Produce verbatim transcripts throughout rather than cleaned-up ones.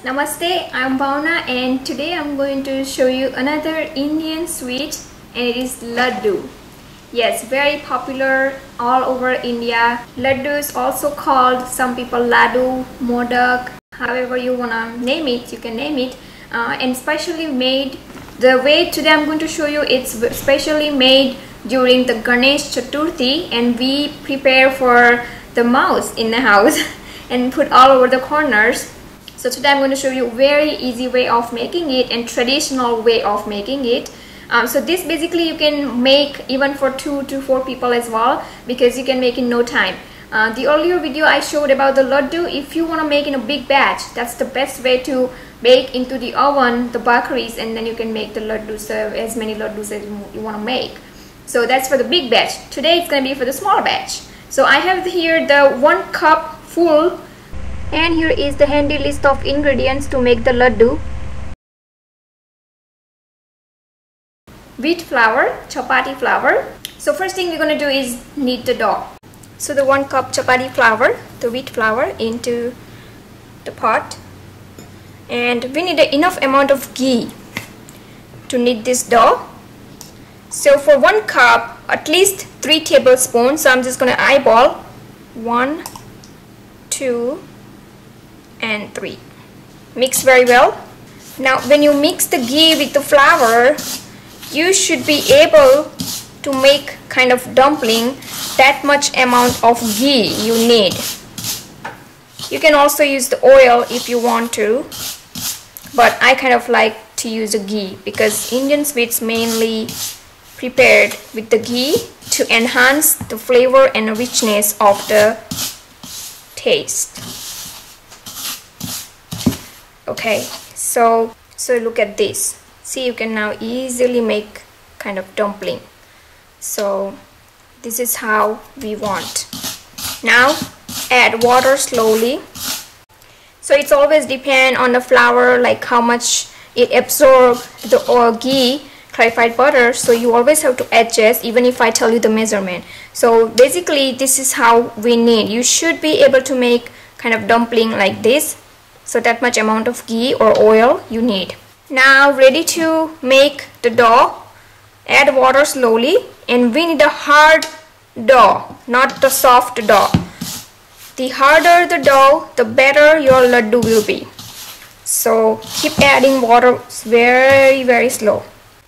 Namaste, I'm Bhavna and today I'm going to show you another Indian sweet and it is laddu. Yes, very popular all over India. Laddu is also called some people laddu, modak, however you wanna name it, you can name it. Uh, and specially made, the way today I'm going to show you, it's specially made during the Ganesh Chaturthi and we prepare for the mouse in the house and put all over the corners. So today I'm going to show you a very easy way of making it and traditional way of making it. Um, so this basically you can make even for two to four people as well because you can make in no time. Uh, the earlier video I showed about the laddu, if you want to make in a big batch, that's the best way to bake into the oven the bakaris and then you can make the laddu, serve as many laddus as you want to make. So that's for the big batch. Today it's going to be for the small batch. So I have here the one cup full. And here is the handy list of ingredients to make the laddu. Wheat flour, chapati flour. So first thing we're going to do is knead the dough. So the one cup chapati flour, the wheat flour into the pot. And we need enough amount of ghee to knead this dough. So for one cup, at least three tablespoons. So I'm just going to eyeball one, two, and three. Mix very well. Now when you mix the ghee with the flour, you should be able to make kind of dumpling that much amount of ghee you need. You can also use the oil if you want to, but I kind of like to use the ghee because Indian sweets mainly prepared with the ghee to enhance the flavor and richness of the taste. Okay, so so look at this. See, you can now easily make kind of dumpling. So this is how we want. Now add water slowly. So it's always depend on the flour, like how much it absorbs the or ghee, clarified butter. So you always have to adjust even if I tell you the measurement. So basically this is how we need. You should be able to make kind of dumpling like this. So that much amount of ghee or oil you need. Now ready to make the dough. Add water slowly and we need a hard dough, not the soft dough. The harder the dough, the better your laddu will be. So keep adding water very very slow.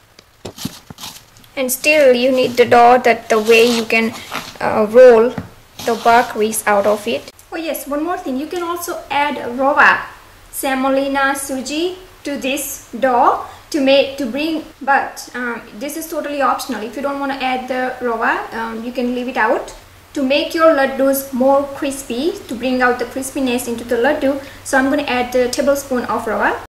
And still you need the dough that the way you can uh, roll the bakaris out of it. Oh yes, one more thing, you can also add rava, semolina, suji to this dough to make to bring, but um, this is totally optional. If you don't want to add the rava, um, you can leave it out to make your laddus more crispy, to bring out the crispiness into the laddu. So I'm going to add a tablespoon of rava.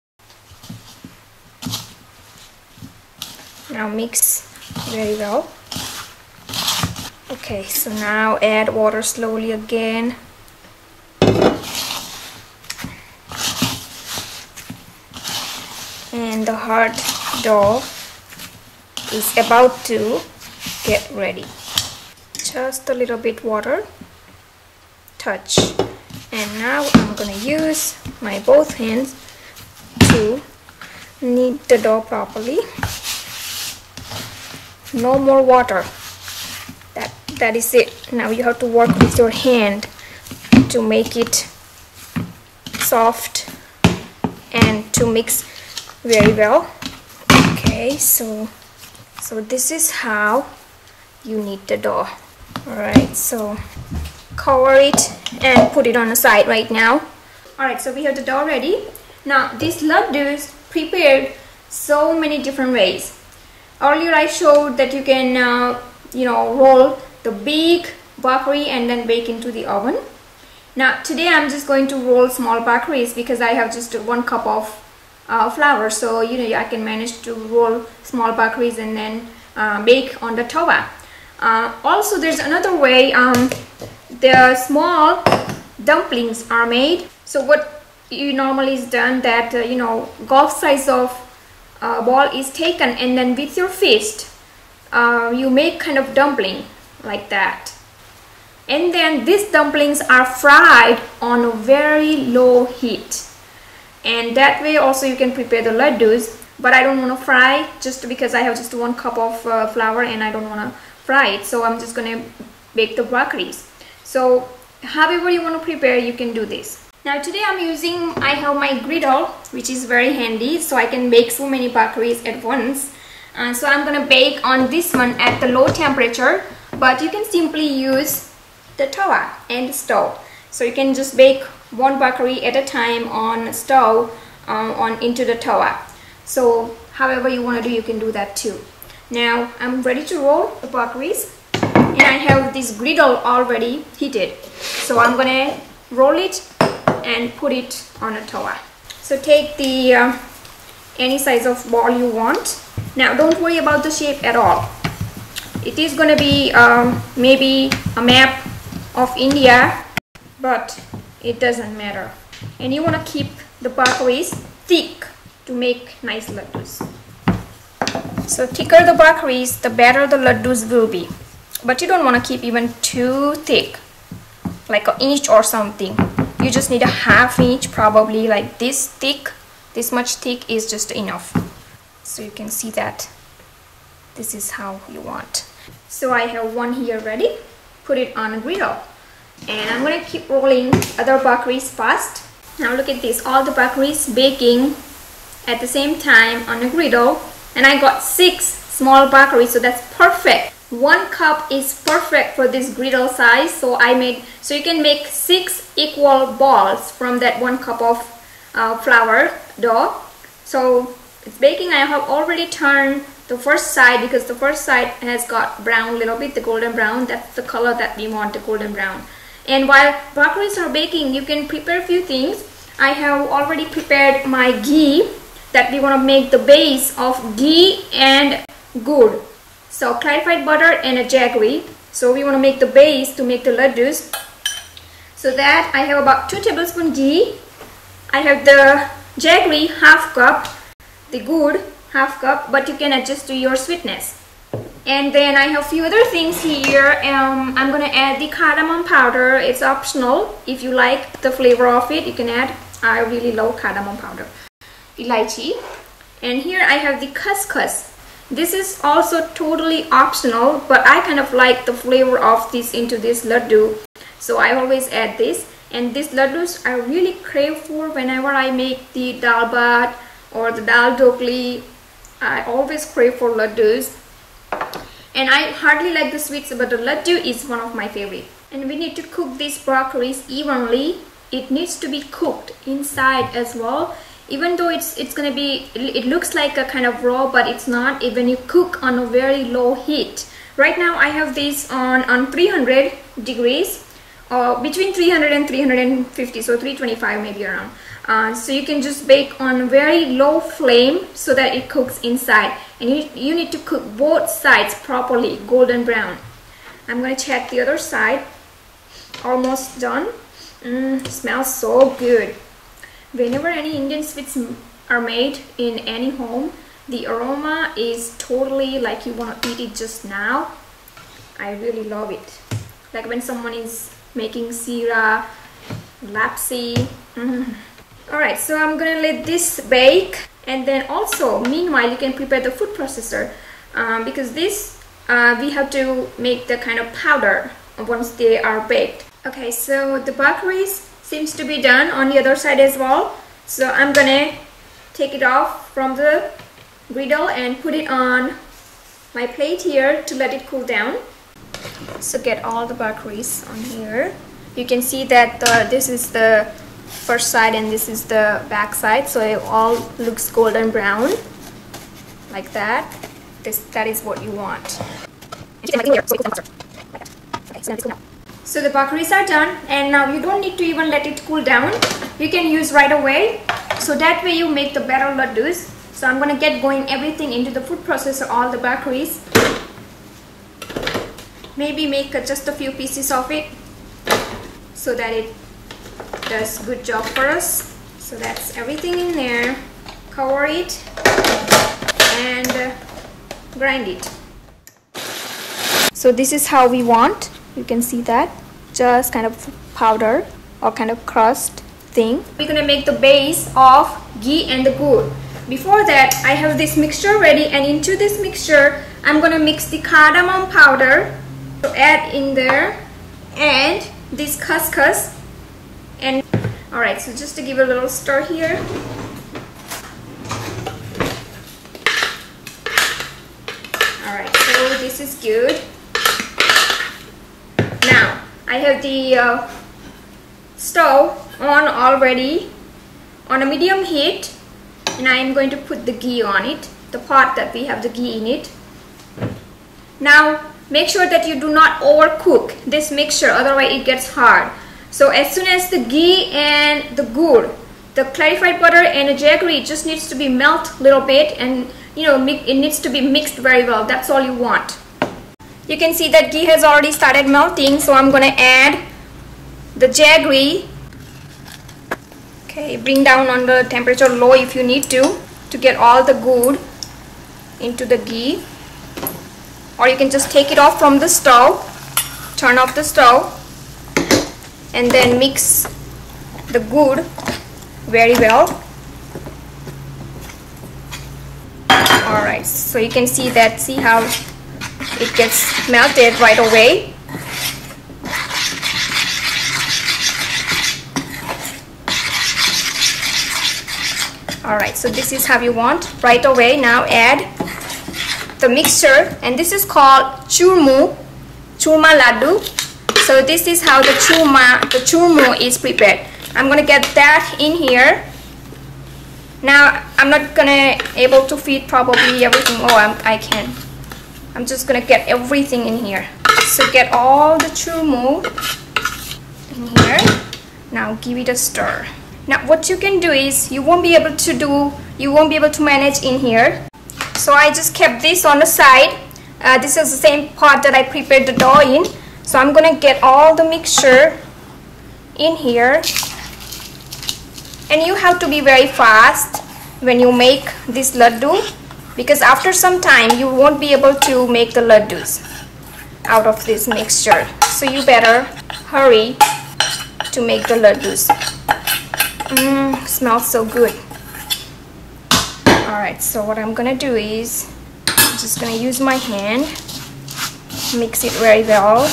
Now mix very well. Okay, so now add water slowly again. And the hard dough is about to get ready. Just a little bit water, touch, and now I'm gonna use my both hands to knead the dough properly. No more water. That that is it. Now you have to work with your hand to make it soft and to mix very well. Okay, so so this is how you knead the dough. Alright, so cover it and put it on the side right now. Alright, so we have the dough ready. Now this laddu is prepared so many different ways. Earlier I showed that you can uh, you know roll the big bakari and then bake into the oven. Now today I'm just going to roll small bakaris because I have just one cup of Uh, flour, so you know I can manage to roll small bakaris and then uh, bake on the tawa. Uh, also there's another way um, the small dumplings are made. So what you normally is done that uh, you know golf size of uh, ball is taken and then with your fist uh, you make kind of dumpling like that. And then these dumplings are fried on a very low heat. and that way also you can prepare the laddus. But I don't want to fry, just because I have just one cup of uh, flour and I don't want to fry it, so I'm just gonna bake the bhakris. So however you want to prepare, you can do this. Now today I'm using, I have my griddle, which is very handy, so I can bake so many bhakris at once. Uh, so I'm gonna bake on this one at the low temperature, but you can simply use the tawa and the stove. So you can just bake one bhakri at a time on stove, um, on into the tawa. So however you want to do, you can do that too. Now I'm ready to roll the bhakris, and I have this griddle already heated, so I'm gonna roll it and put it on a tawa. So take the uh, any size of ball you want. Now don't worry about the shape at all. It is gonna be um, maybe a map of India, but it doesn't matter. And you want to keep the bhakris thick to make nice laddus. So thicker the bhakris, the better the laddus will be. But you don't want to keep even too thick, like an inch or something. You just need a half inch, probably like this thick. This much thick is just enough. So you can see that this is how you want. So I have one here ready. Put it on a griddle, and I'm going to keep rolling other bhakris fast. Now look at this, all the bhakris baking at the same time on a griddle, and I got six small bhakris, so that's perfect. One cup is perfect for this griddle size, so I made, so you can make six equal balls from that one cup of uh, flour dough. So it's baking. I have already turned the first side, because the first side has got brown a little bit, the golden brown. That's the color that we want, the golden brown. And while bhakris are baking, you can prepare a few things. I have already prepared my ghee, that we want to make the base of ghee and gur. So clarified butter and a jaggery. So we want to make the base to make the laddus. So that I have about two tablespoons ghee. I have the jaggery half cup, the gur half cup, but you can adjust to your sweetness. And then I have a few other things here. Um, I'm gonna add the cardamom powder. It's optional. If you like the flavor of it, you can add. I really love cardamom powder. Elaichi. And here I have the couscous. This is also totally optional, but I kind of like the flavor of this into this laddu, so I always add this. And these laddus I really crave for whenever I make the dal bhat or the dal dhokli. I always crave for laddus, and I hardly like the sweets, but the laddu is one of my favorite. And we need to cook these bhakris evenly. It needs to be cooked inside as well. Even though it's it's gonna be, it looks like a kind of raw, but it's not. When you cook on a very low heat. Right now I have this on on three hundred degrees, or uh, between three hundred and three hundred fifty, so three twenty-five maybe around. Uh, so you can just bake on very low flame so that it cooks inside, and you, you need to cook both sides properly, golden brown. I'm gonna check the other side. Almost done. Mm, smells so good. Whenever any Indian sweets are made in any home, the aroma is totally like you want to eat it just now. I really love it. Like when someone is making sira, lapsi. Mm. Alright, so I'm gonna let this bake, and then also meanwhile you can prepare the food processor, um, because this uh, we have to make the kind of powder once they are baked. Okay, so the bhakris seems to be done on the other side as well, so I'm gonna take it off from the griddle and put it on my plate here to let it cool down. So get all the bhakris on here. You can see that uh, this is the first side and this is the back side, so it all looks golden brown like that. This that is what you want. So the bhakris are done, and now you don't need to even let it cool down. You can use right away, so that way you make the better laddus. So I'm gonna get going everything into the food processor, all the bhakris. Maybe make uh, just a few pieces of it so that it does good job for us. So that's everything in there. Cover it and uh, grind it. So this is how we want. You can see that, just kind of powder or kind of crust thing. We're gonna make the base of ghee and the gur. Before that, I have this mixture ready, and into this mixture I'm gonna mix the cardamom powder to add in there, and this khaskhas. And alright, so just to give a little stir here. Alright, so this is good. Now I have the uh, stove on already on a medium heat, and I am going to put the ghee on it, the pot that we have the ghee in it. Now make sure that you do not overcook this mixture, otherwise it gets hard. So as soon as the ghee and the gur, the clarified butter and the jaggery just needs to be melt a little bit, and you know it needs to be mixed very well. That's all you want. You can see that ghee has already started melting, so I'm gonna add the jaggery. Okay, bring down on the temperature low if you need to to get all the gur into the ghee, or you can just take it off from the stove, turn off the stove, and then mix the gur very well. Alright, so you can see that, see how it gets melted right away. Alright, so this is how you want right away. Now add the mixture, and this is called churmu, churma laddu. So this is how the churma, the churmu is prepared. I'm gonna get that in here. Now I'm not gonna able to feed probably everything. Oh, I'm, I can. I'm just gonna get everything in here. So get all the churmu in here. Now give it a stir. Now what you can do is, you won't be able to do, you won't be able to manage in here. So I just kept this on the side. Uh, this is the same pot that I prepared the dough in. So I'm gonna get all the mixture in here. And you have to be very fast when you make this laddu, because after some time you won't be able to make the laddus out of this mixture. So you better hurry to make the laddus. Mmm, smells so good. Alright, so what I'm gonna do is, I'm just gonna use my hand, mix it very well,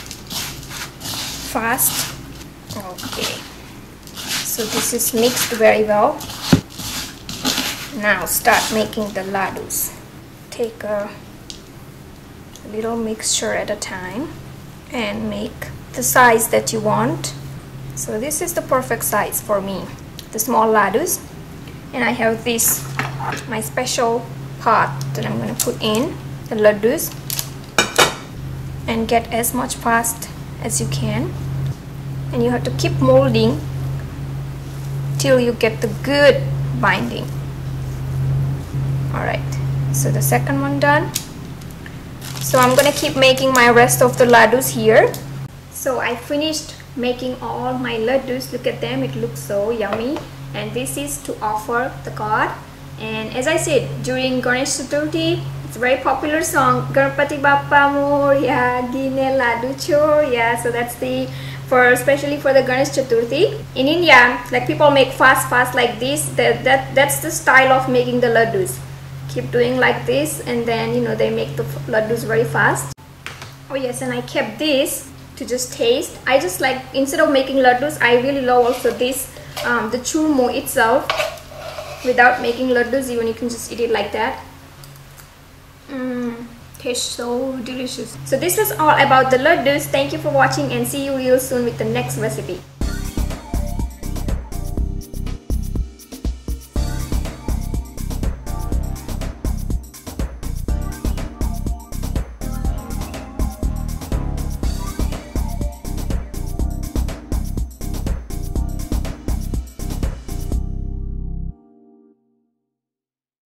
fast. Okay, so this is mixed very well. Now start making the laddus. Take a little mixture at a time and make the size that you want. So this is the perfect size for me, the small laddus. And I have this, my special pot that I'm going to put in the laddus, and get as much fast as you can. And you have to keep molding till you get the good binding. Alright, so the second one done. So I'm going to keep making my rest of the laddus here. So I finished making all my laddus. Look at them, it looks so yummy. And this is to offer the god. And as I said, during Ganesh Chaturthi, it's a very popular song, Ganpati Bappa Moria Gine Laddu Choria. So that's the, for especially for the Ganesh Chaturthi. In India, like people make fast fast like this. That, that that's the style of making the laddus. Keep doing like this, and then you know they make the laddus very fast. Oh yes, and I kept this to just taste. I just like, instead of making laddus, I really love also this, um, the churmu itself. Without making laddus, even you can just eat it like that. Mmm, tastes so delicious. So this was all about the laddus. Thank you for watching, and see you real soon with the next recipe.